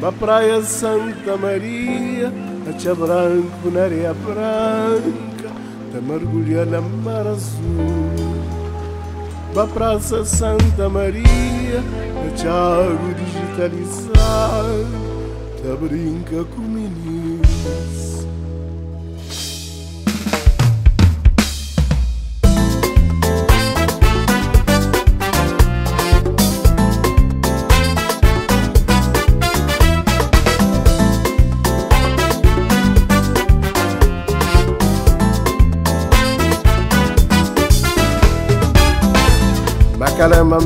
pra praia Santa Maria, a branco na areia branca, tá mergulha na mar azul. Pra praça Santa Maria, a água digitalizada, tá brinca com meninos. Caramba,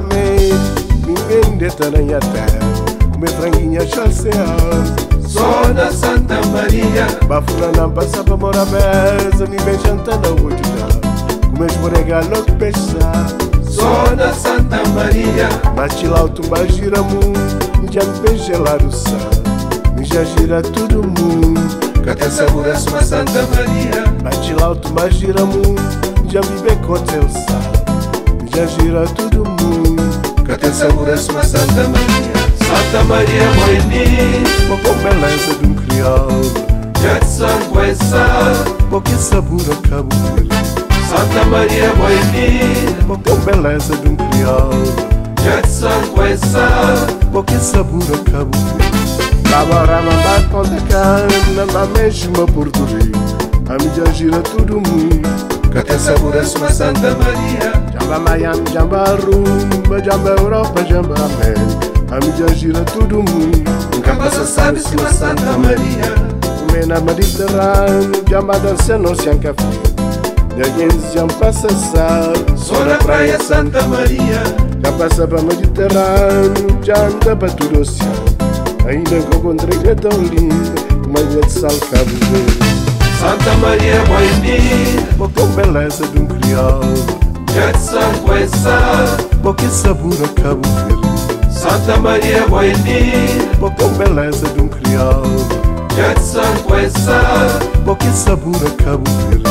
ninguém detanha terra, comer franguinha chanceada. Só na Santa Maria, bafuna não passa pra morar mesa, me bem jantando ao outro, comer esborrega logo pesar. Só na Santa Maria, mas chilau tu mais gira mundo, já me bem gelar o sal, me já gira todo mundo. Que até sabor é sua Santa Maria, mas chilau tu mais gira mundo, já me bem cote o sal, já gira todo mundo. Que até sabor é sua Santa Maria. Santa Maria bonita, com beleza de um crioulo, já de sangue é sal, porque sabor a Cabo Verde. Santa Maria bonita, com beleza de um crioulo, já de sangue é sal, porque sabor a Cabo Verde. Cabarama bate com a cana, na mesma Porto Rico, a mídia gira todo mundo. Que até sabor é sua Santa Maria. Jamba Miami, jamba Rumba, jamba Europa, jamba América, a mídia gira todo mundo. Nunca passa sabe sua Santa Maria. Comer na Mediterrâneo, jamba dança no Oceano Café, ninguém já passa sabe. Só na praia Santa Maria, já passa para Mediterrâneo, já anda para todo o oceano. Ainda encontrei que é tão linda, como a ilha de Sal Cabo Verde. Santa Maria bonita, com beleza de um crioulo, já de sangue é sal, porque sabor a Cabo Verde. Santa Maria bonita, com beleza de um crioulo, já de sangue é sal, porque sabor a Cabo Verde.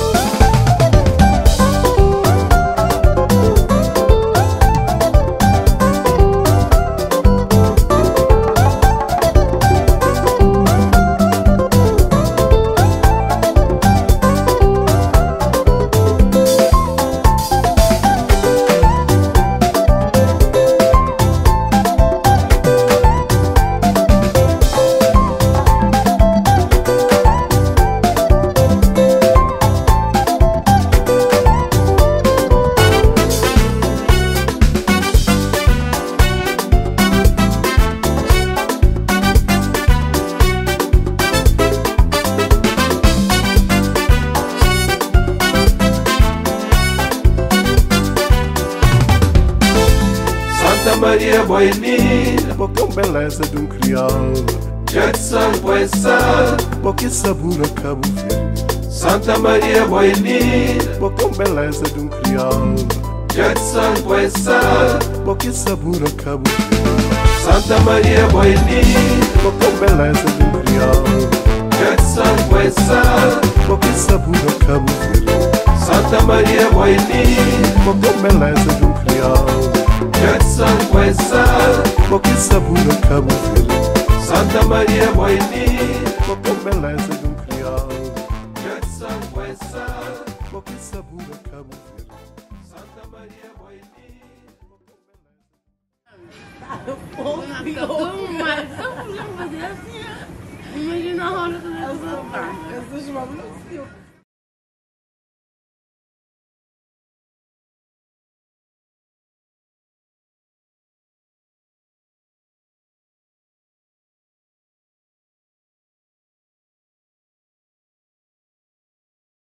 Maria bonita, com beleza de um crioulo, já de sangue é sal, porque sabor a Cabo Verde. Santa Maria bonita, com beleza de um crioulo, já de sangue é sal, porque sabor a Cabo Verde. Santa Maria bonita, com beleza de um crioulo, já de sangue é sal, porque sabor a Cabo Verde. Santa Maria bonita, com beleza de um crioulo, já de sangue é sal, porque sabor a Cabo Verde. Santa Maria bonita, com beleza de um crioulo, já de sangue é sal, porque sabor a Cabo Verde. Santa Maria bonita. Imagina a hora de eu essas